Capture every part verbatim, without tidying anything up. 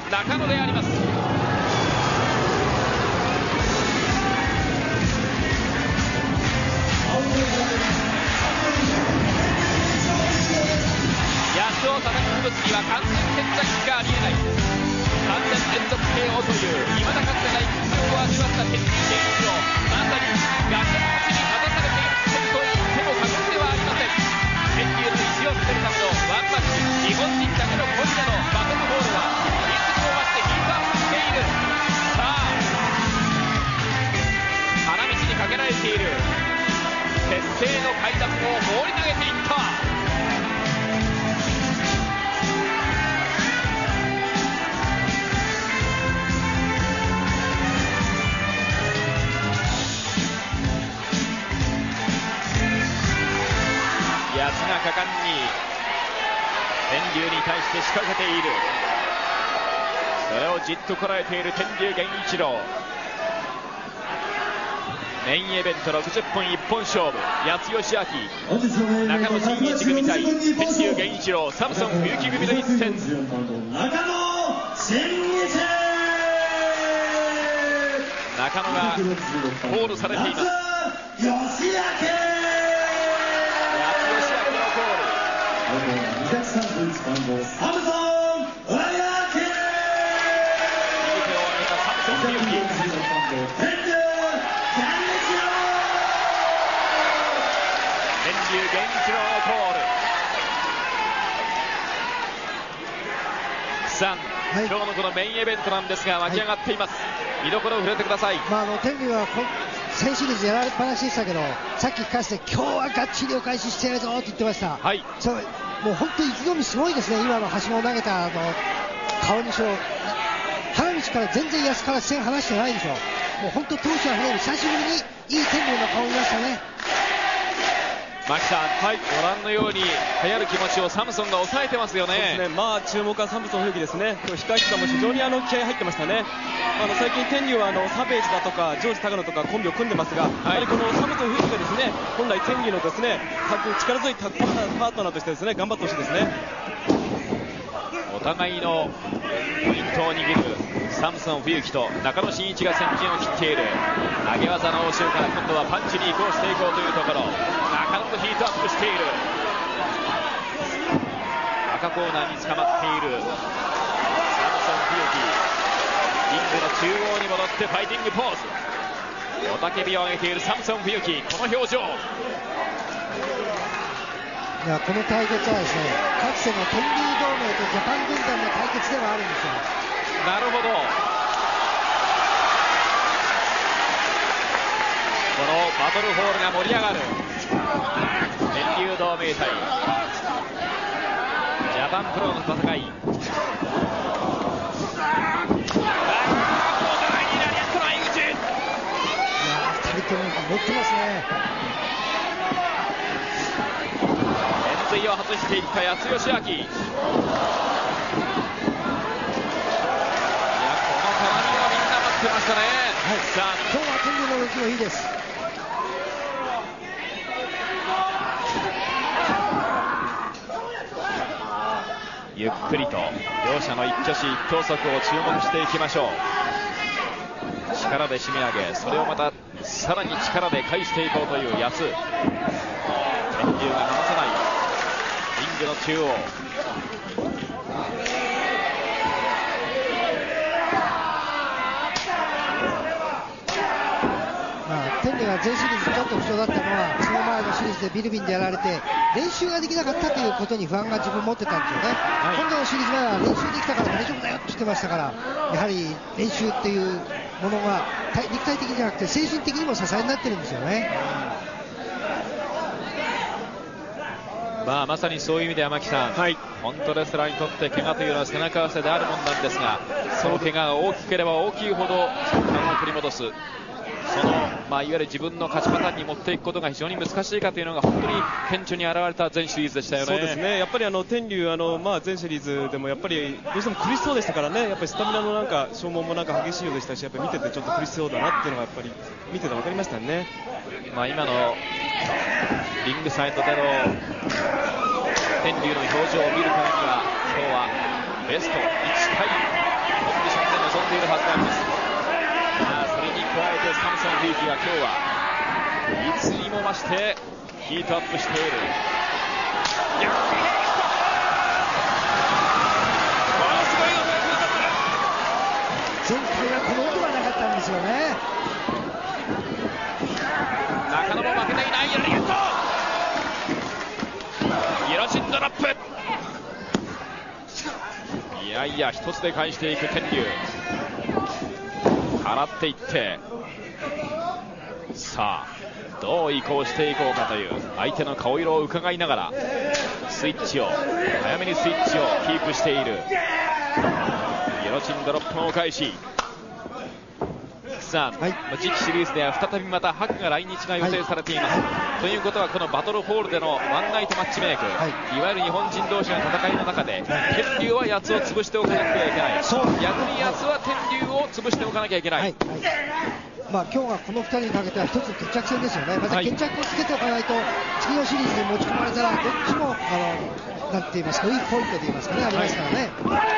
中野であります。安を叩き潰すには完全決着しかありえない。さんねん連続 ケーオー という未だかつてない実力を味わった天竜源一郎、まさに崖っぷちに立たされていると言っても過言ではありません。天竜の意地を見せるためのワンマッチ、日本人だけの今夜のバトルボールはいつも増してヒートアップしている。さあ花道にかけられている鉄製の階段を放り投げていった。安が果敢に天竜に対して仕掛けている。それをじっとこらえている天竜源一郎。メインイベントろくじゅっぷん一本勝負、八津義明中野真一組対天竜源一郎サムソン冬木組の一戦。 中野真一中野がコールされています。 吉明にひゃくさんじゅういちばん号サムソン冬木、右手を上げたサムソン冬木、 天竜源一郎のコール。さん、はい、今日のこのメインイベントなんですが湧き上がっています、はい、見どころを触れてください。 まあ、あの天竜は先シリーズやられっぱなしでしたけど、さっき聞かせて今日はがっちりお返ししてやるぞって言ってました、はい、それもう本当に意気込みすごいですね。今の橋本投げたあの顔にしろ花道から全然安から線離してないでしょ。もう本当闘志あふれる久しぶりにいい天竜の顔見ましたね。 牧さん、はい、ご覧のように流行る気持ちをサムソンが抑えてますよね。 そうですね、まあ注目はサムソン冬木ですね。今日控え室も非常にあの気合入ってましたね。あの最近天竜はあのサベージだとかジョージ高野とかコンビを組んでますが、はい、やはりこのサムソン冬木がですね、本来天竜のですね力強いタッグパートナーとしてですね頑張ってほしいですね。 お互いのポイントを握るサムソン冬木と中野真一が先陣を切っている。投げ技の応酬から今度はパンチに移行していこうというところ。中野とヒートアップしている。赤コーナーに捕まっているサムソン冬木、リングの中央に戻ってファイティングポーズ。雄たけびを上げているサムソン冬木、この表情。 いやこの対決はですね、かつての天竜同盟とジャパン軍団の対決ではあるんですよ。 なるほど。このバトルホールが盛り上がる天竜同盟対ジャパンプロの戦い。 ふたりとも持ってますね。 円髄を外していった八津義明。いやこの絡みはみんな待ってましたね。 はい、さあ今日は天竜の動きもいいです。 ゆっくりと両者の一挙手一投足を注目していきましょう。力で締め上げ、それをまたさらに力で返していこうという八津。天竜が離さないリングの中央。 天竜が前シリーズちょっと不調だったのは、その前のシリーズでビルビンでやられて練習ができなかったということに不安が自分持ってたんですよね、はい、今度のシリーズは練習できたから大丈夫だよって言ってましたから、やはり練習っていうものが肉体的じゃなくて精神的にも支えになってるんですよね。 まあ、まさにそういう意味では牧さん、はい、本当レスラーにとって怪我というのは背中合わせであるもんなんですが、その怪我が大きければ大きいほど感を取り戻す、その、まあ、いわゆる自分の勝ちパターンに持っていくことが非常に難しいかというのが本当に顕著に現れた全シリーズでしたよね。 そうですね、やっぱりあの天竜あの、まあ、全シリーズでもやっぱりどうしても苦しそうでしたからね、やっぱりスタミナのなんか消耗もなんか激しいようでしたし、やっぱり見ててちょっと苦しそうだなっていうのがやっぱり見てて分かりましたね。 まあ、今のリングサイドでの天竜の表情を見る限りは今日はベストいち対冬樹が今日はいつにも増してヒートアップしている。逆転前回はこの音がなかったんですよね。 中野も負けていない。ラリエットギロチンドロップ。いやいや一つで返していく天竜。払っていって、さあどう移行していこうかという相手の顔色を伺いながらスイッチを早めにスイッチをキープしている。ギロチンドロップのお返し。さあ、はい、次期シリーズでは再びまたハクが来日が予定されています、はい、ということはこのバトルホールでのワンナイトマッチメイク、はい、いわゆる日本人同士の戦いの中で、はい、天竜は八つを潰しておかなきゃいけない。逆に八つは天竜を潰しておかなきゃいけない、はいはい。 まあ、今日はこのふたりにかけては一つ決着戦ですよね。また決着をつけておかないと、次のシリーズに持ち込まれたらどっちもあのなんて言いますか、ウィークポイントで言いますかね、ありますからね。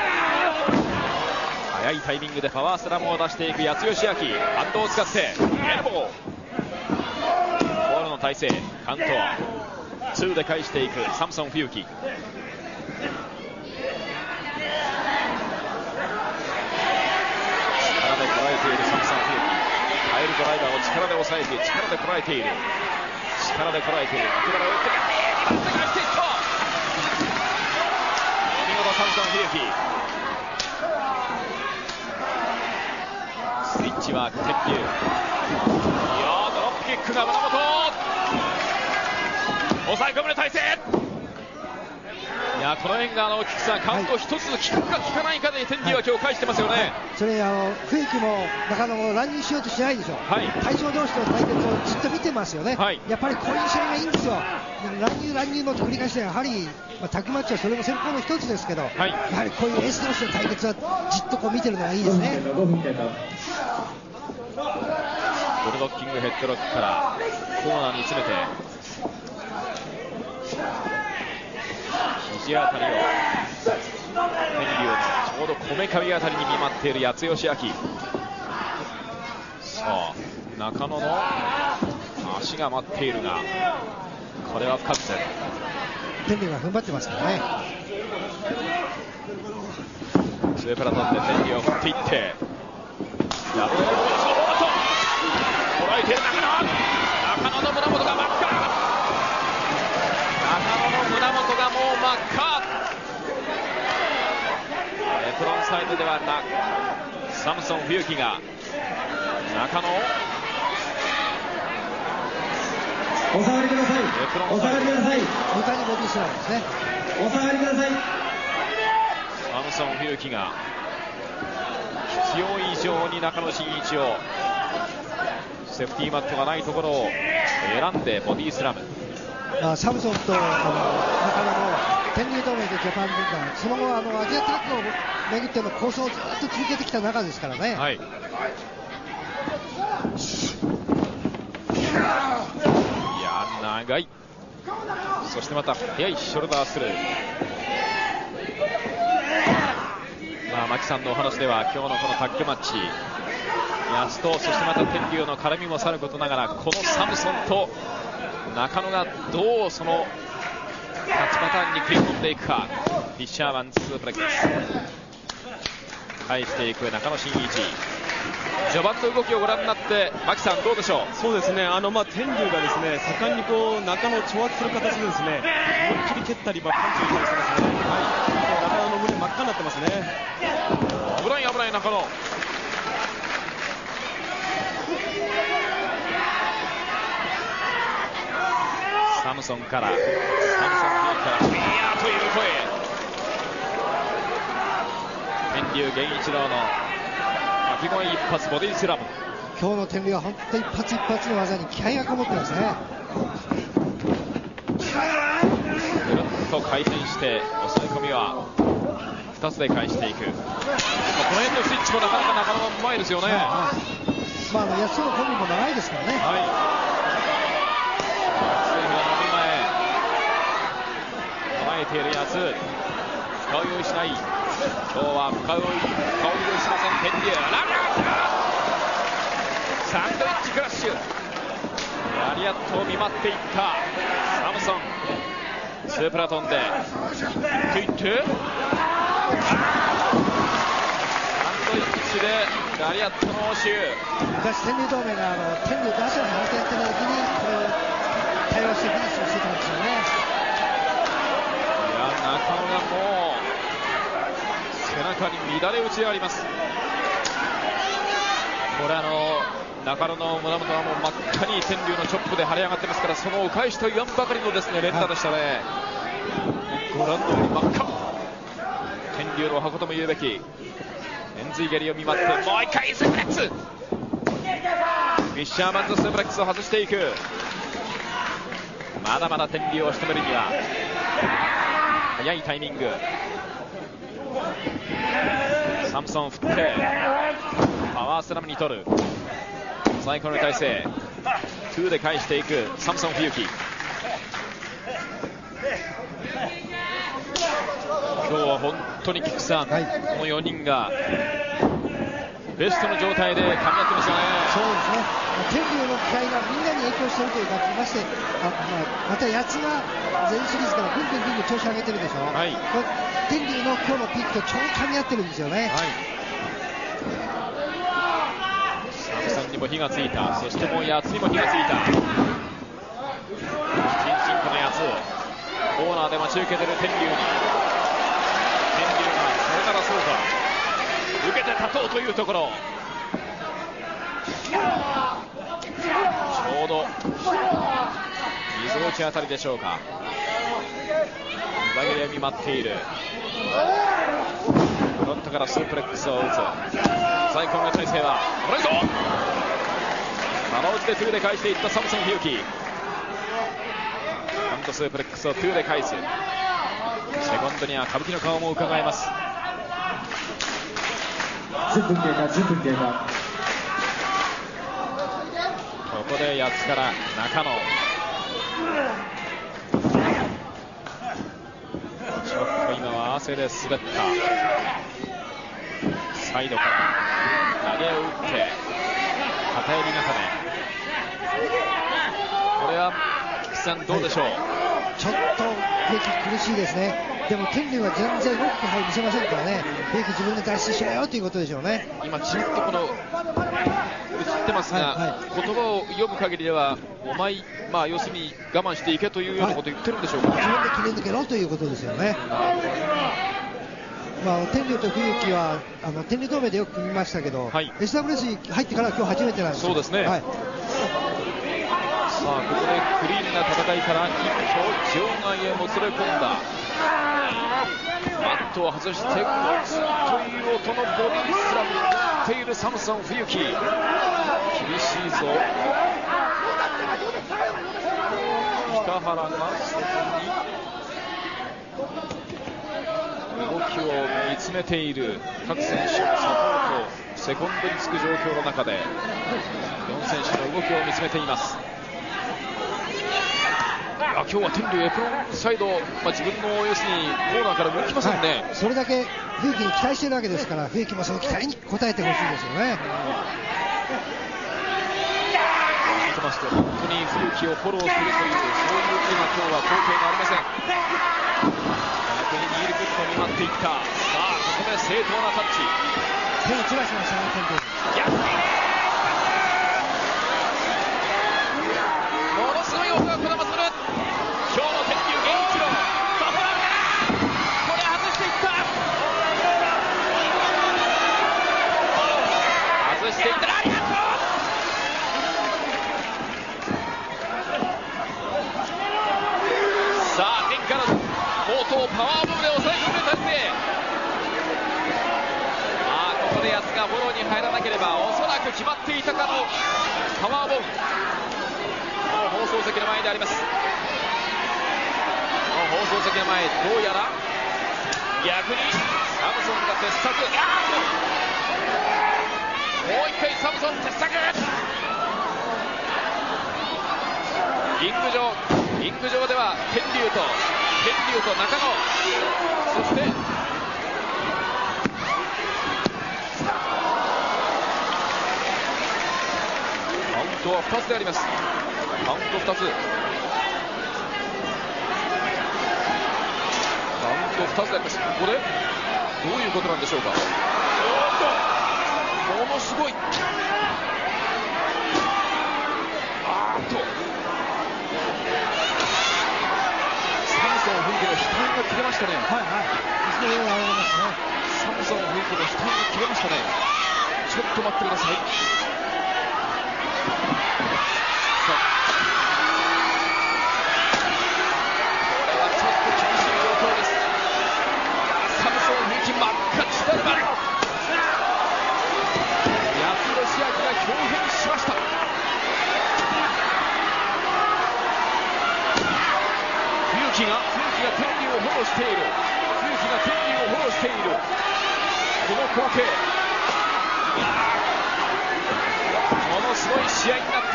早いタイミングでパワースラムを出していく八つ義明。ハンドを使ってエルボー。ボールの体勢、カウントツーで返していくサムソン・冬樹。力で捉えているサムソン・冬樹。カエルドライバーを力で抑えて力で捉えている。力で捉えている。脇腹を打って打って返していった。見事サムソン・冬樹。スイッチは天竜。いやードロップキックが胸元。抑え込む体勢。いやこの辺があのキックさんカウント一つ効くか効かないかで天竜は今日返してますよね、はい、 それあの冬樹も中野も乱入しようとしないでしょ、はい、対象同士の対決をじっと見てますよね、はい、やっぱりこういう試合がいいんですよ。乱入乱入の繰り返しでやはり、まあ、タッグマッチはそれも先方の一つですけど、はい、やはりこういうエース同士の対決はじっとこう見てるのがいいですね。 ブルドッキングヘッドロックからコーナーに詰めて肘あたりを天竜のちょうどこめかみあたりに見舞っている八つ義明。さあ中野の足が待っているがこれは不完全。 天竜が踏ん張ってますからね。 上から飛んで天竜を振っていってダブルエルボーのショット捉えている中野。中野の胸元が真っ赤。中野の胸元がもう真っ赤。エプロンサイドではなサムソン・冬樹が中野お下がりください。お下がりください。 床にボディスラムですね。 お下がりください。 サムソン・冬樹が必要以上に中野真一をセーフティーマットがないところを選んでボディスラム。 あサムソンとあの中野の天竜同盟でジャパン軍団、その後あのアジアタッグをめぐっての構想をずっと続けてきた中ですからね、はい、いや長い。そしてまた速いショルダースルー。まあ牧さんのお話では今日のこのタッグマッチ安とそしてまた天竜の絡みもさることながらこのサムソンと中野がどうその勝ちパターンに食い込んでいくか。フィッシャーマンツープレックス返していく中野真一。序盤の動きをご覧になって牧さんどうでしょう。 そうですね、あのまあ天竜がですね盛んにこう中野を挑発する形でですね思いっきり蹴ったり、まあ、パンチを入れたりしてますね、はい、中野の胸真っ赤になってますね。 危ない危ない中野。サムソンからサムソンからいやーという声。天竜源一郎の巻き声一発ボディスラム。 今日の天竜は本当に一発一発の技に気合がこもってますね。 ぐるっと回転して抑え込みはふたつで返していく。この辺のスイッチもなかなかなかなかうまいですよね。 はい、まあ、あの安のコンビも長いですからね。はい構えているやつ、深追いをしない。今日は深追い、深追いをしません天竜。ラブラサンドイッチクラッシュ、ラリアットを見舞っていったサムソン、スープラトンでトゥイットゥ、サンドイッチでラリアットの応酬。 昔天竜同盟があの天竜と足を離してやってた時にこれを対応してフィニッシュしてたんですよね。 いや、中野がもう背中に乱れ打ちがあります。これあの中野の胸元はもう真っ赤に天竜のチョップで腫れ上がってますから、そのお返しと言わんばかりのですね連打でしたね。ご覧のように真っ赤、天竜のお箱とも言うべき円髄蹴りを見舞って、もう一回スープレックス、フィッシャーマンズスープレックスを外していく。まだまだ天竜を仕留めるには早いタイミング。サムソン振ってパワースラムに取る、最高の体勢、ツーで返していくサムソン冬木。今日は本当にキックさん、はい、このよにんがベストの状態で噛み合ってますよね。 そうですね、天竜の気合がみんなに影響しているというか、ましてあ、まあ、また八つが全シリーズからぐんぐんぐんぐん調子上げてるでしょ、はい、天竜の今日のピークと超噛み合ってるんですよね。はい、 サムソンにも火がついた、そしてもう八つにも火がついた。チンチンコの八つ、コーナーで待ち受けてる天竜に、天竜がそれならそうか、受けて立とうというところ、ちょうど溝落ちあたりでしょうか。膝蹴りを見舞っている。フロントからスープレックスを打つ。最高の体勢はこれぞ、玉打ちでツーで返していったサムソン冬木。フロントスープレックスをツーで返す。セコンドには歌舞伎の顔も伺えます。 じゅっぷん経過、じゅっぷん経過。 ここで八つから中野、ちょっと今は汗で滑った。サイドから投げを打って片襟固め、これは菊池さんどうでしょう。はい、 ちょっと冬木苦しいですね。でも天竜は全然動く気配見せませんからね、冬木自分で脱出しろよということでしょうね。 今ちょっとこの映ってますが、はいはい、言葉を読む限りではお前、まあ、要するに我慢していけというようなことを言ってるんでしょうか。 はい、自分で切り抜けろということですよね。まあ、天竜と冬木はあの天竜同盟でよく組みましたけど、はい、エスダブリューエス に入ってから今日初めてなんですよ。 そうですね。はい、さあここでクリーンな戦いから一挙場外へも連れ込んだ。マットを外してゴツという音のボディスラムに打っているサムソン冬木。厳しいぞ。北原が外に動きを見つめている。各選手のサポート、セコンドにつく状況の中でよん選手の動きを見つめています。あ、今日は天竜エプロンサイド、まあ、自分の要するにコーナーから動きませんね。 はい、それだけ冬木に期待しているわけですから、冬木もその期待に応えてほしいですよね。 見てますと本当に冬木をフォローするという、そういう今日は光景がありません。逆にニールクッドを見舞っていった。さあここで正当なタッチ、 手をつらしましたね、天竜。 逆にものすごい音がこだまする。今日の天竜現一郎、バフラーからこれ外していった。外していったらありがとう。さあ天からの冒頭パワーボムで抑え込む体勢。ああここでやつがフォローに入らなければおそらく決まっていたかのパワーボム。放送席の前であります。放送席の前、どうやら逆にサムソンが鉄柵。もう一回サムソン鉄柵。リング上リング上では天竜と天竜と中野、そしてトはふたつであります。カウントふたつ、カウントふたつであります。ここでどういうことなんでしょうか。おっとものすごい、あーっとサムソン雰囲気の額が切れましたね。 はいはい、いつもよう上がりますね。 サムソン雰囲気の額が切れましたね。ちょっと待ってください。冬木が天竜をフォローしている、冬木が天竜をフォローしている、この光景、ものすごい試合になった。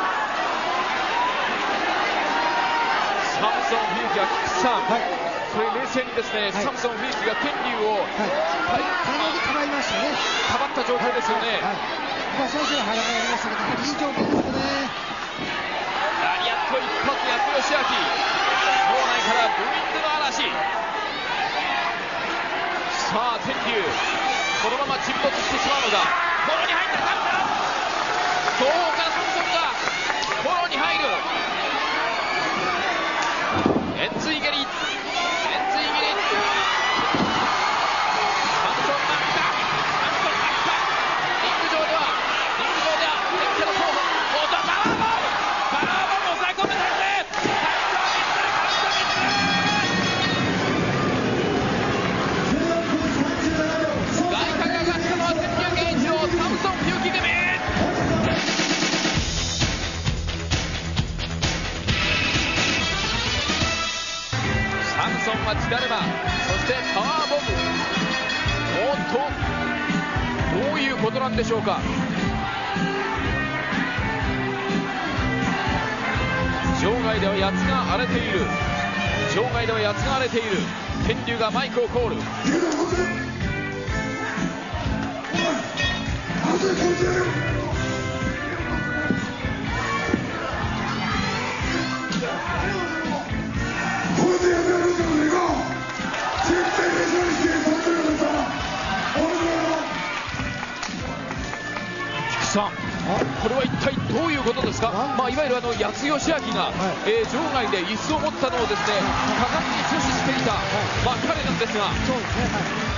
サムソン・冬木が菊池さん、はい、これ冷静にですね、はい、サムソン・冬木が天竜を、はい、 体でかばいましたね。 かばった状態ですよね。 はいはい、最初は腹がありましたけど、いい状況ですよね。 ラリアット一発、安吉明、場内からブーイングの嵐。さあ天竜、このまま沈没してしまうのか。フォローに入ったか、どうかサムソンがフォローに入る。円髄蹴り、円髄蹴り、サムソンが来た、サムソンが来た。リング上では、リング上では天下の候補、おとパワーボール、パワーボールを抑え込めたんで、サムソンは血だるま、そしてパワーボム。おっとどういうことなんでしょうか。場外では八つが荒れている、場外では八つが荒れている。天竜がマイクをコール。さあ、これは一体どういうことですか。まあ、いわゆるあの安吉明が、はい、えー、場外で椅子を持ったのをですね、果敢に阻止していた、まあ、彼なんですが、 そうですね、はい